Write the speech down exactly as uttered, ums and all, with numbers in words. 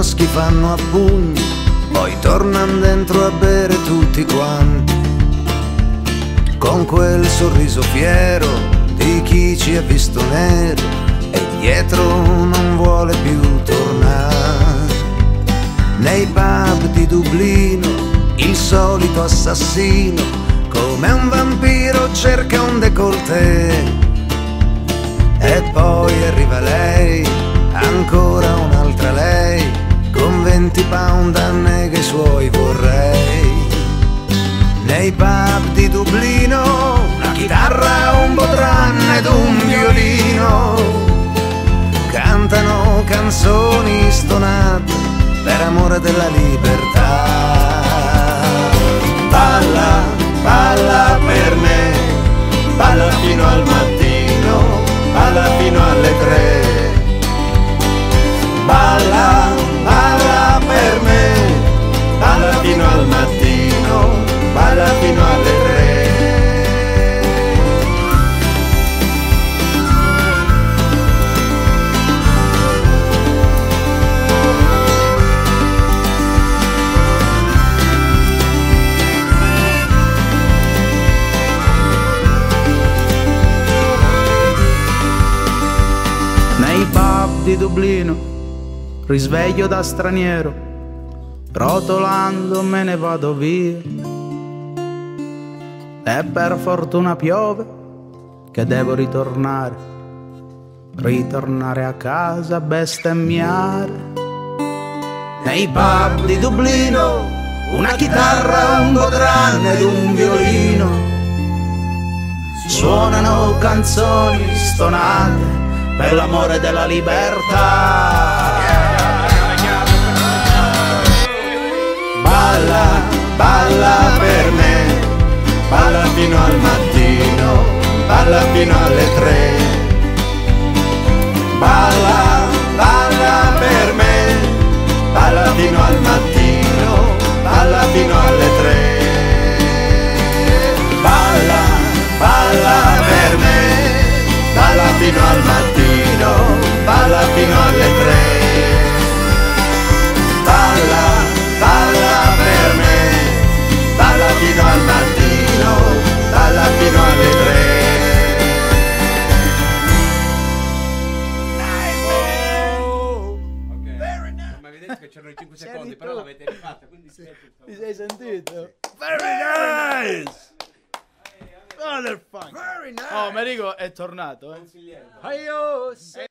maschi fanno a pugni, poi tornan dentro a bere tutti quanti, con quel sorriso fiero di chi ci ha visto nero e dietro non vuole più tornare. Nei pub di Dublino il solito assassino, come un vampiro, cerca un décolleté. E poi arriva lei, ancora un'altra lei, con venti pound a nega i suoi vorrei. Nei pub di Dublino una chitarra, un bodran ed un violino cantano canzoni stonate per amore della libertà. Balla, balla per me, balla fino al mattino, balla fino alle tre. Balla, balla per me, balla fino al mattino, balla fino alle tre. Nei pub di Dublino, risveglio da straniero, rotolando me ne vado via. E per fortuna piove, che devo ritornare, ritornare a casa a bestemmiare. Nei pub di Dublino, una chitarra, un bodran ed un violino suonano canzoni stonate per l'amore della libertà. Balla, balla per me, balla fino al mattino, balla fino alle tre. Balla, balla per me, balla fino al mattino, balla fino alle tre. Balla, balla per me, balla fino al mattino, balla fino alle tre. Balla, balla per me, balla fino al mattino, balla fino alle tre. Ok, very nice. Ma vedete che c'erano i cinque secondi, però l'avete rifatta, quindi sì. Ti sei sentito? Very nice! Motherfucker! Very nice. Oh, Merigo è tornato, eh. Consigliere. Aios!